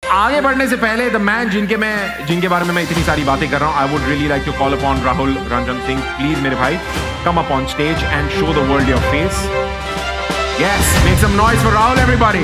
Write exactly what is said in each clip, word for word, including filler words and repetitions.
आगे बढ़ने से पहले द मैन जिनके मैं जिनके बारे में मैं इतनी सारी बातें कर रहा हूं, I would really like to call upon Rahul Ranjan Singh. Please मेरे भाई, come up on stage and show the world your face. Yes, make some noise for Rahul everybody.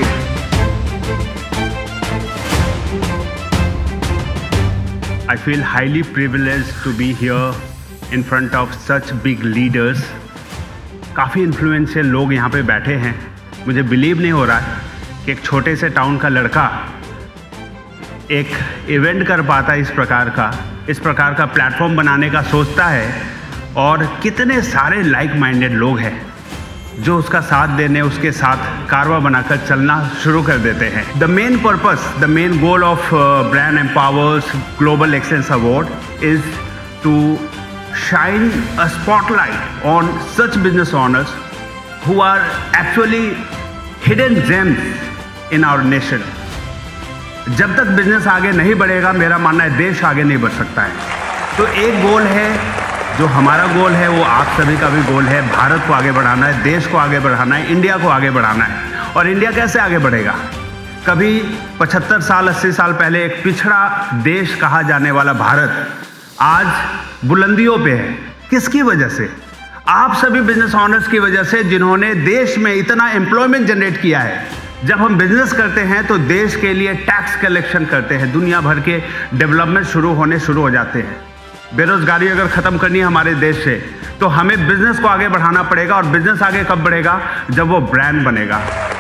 I feel highly privileged to be here in front of such big leaders. काफ़ी influential लोग यहाँ पे बैठे हैं। मुझे believe नहीं हो रहा है कि एक छोटे से टाउन का लड़का एक इवेंट कर पाता इस प्रकार का, इस प्रकार का प्लेटफॉर्म बनाने का सोचता है, और कितने सारे लाइक माइंडेड लोग हैं जो उसका साथ देने, उसके साथ कारवा बनाकर चलना शुरू कर देते हैं। The main purpose, the main goal of brand empowers global excellence award is to shine a spotlight on such business owners who are actually hidden gems in our nation. जब तक बिजनेस आगे नहीं बढ़ेगा, मेरा मानना है देश आगे नहीं बढ़ सकता है। तो एक गोल है, जो हमारा गोल है, वो आप सभी का भी गोल है। भारत को आगे बढ़ाना है, देश को आगे बढ़ाना है, इंडिया को आगे बढ़ाना है। और इंडिया कैसे आगे बढ़ेगा? कभी पचहत्तर साल अस्सी साल पहले एक पिछड़ा देश कहा जाने वाला भारत आज बुलंदियों पे है। किसकी वजह से? आप सभी बिजनेस ओनर्स की वजह से, जिन्होंने देश में इतना एम्प्लॉयमेंट जनरेट किया है। जब हम बिजनेस करते हैं तो देश के लिए टैक्स कलेक्शन करते हैं, दुनिया भर के डेवलपमेंट शुरू होने शुरू हो जाते हैं। बेरोजगारी अगर खत्म करनी है हमारे देश से, तो हमें बिजनेस को आगे बढ़ाना पड़ेगा। और बिजनेस आगे कब बढ़ेगा? जब वो ब्रांड बनेगा।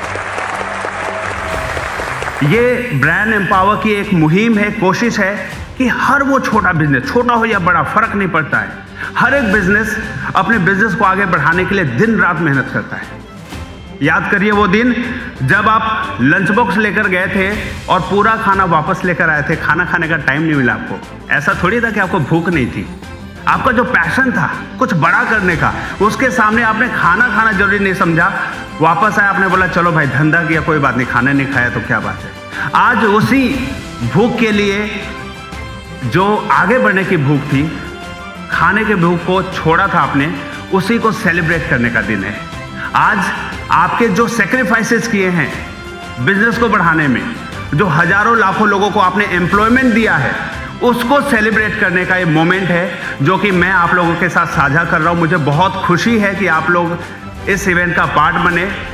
ये ब्रांड एम्पावर की एक मुहिम है, कोशिश है कि हर वो छोटा बिजनेस, छोटा हो या बड़ा, फर्क नहीं पड़ता है, हर एक बिजनेस अपने बिजनेस को आगे बढ़ाने के लिए दिन रात मेहनत करता है। याद करिए वो दिन जब आप लंच बॉक्स लेकर गए थे और पूरा खाना वापस लेकर आए थे, खाना खाने का टाइम नहीं मिला आपको। ऐसा थोड़ी था कि आपको भूख नहीं थी। आपका जो पैशन था कुछ बड़ा करने का, उसके सामने आपने खाना खाना जरूरी नहीं समझा। वापस आया, आपने बोला चलो भाई धंधा किया, कोई बात नहीं, खाना नहीं खाया तो क्या बात है। आज उसी भूख के लिए, जो आगे बढ़ने की भूख थी, खाने के भूख को छोड़ा था आपने, उसी को सेलिब्रेट करने का दिन है। आज आपके जो सेक्रीफाइसेस किए हैं बिजनेस को बढ़ाने में, जो हजारों लाखों लोगों को आपने एम्प्लॉयमेंट दिया है, उसको सेलिब्रेट करने का ये मोमेंट है, जो कि मैं आप लोगों के साथ साझा कर रहा हूं। मुझे बहुत खुशी है कि आप लोग इस इवेंट का पार्ट बने।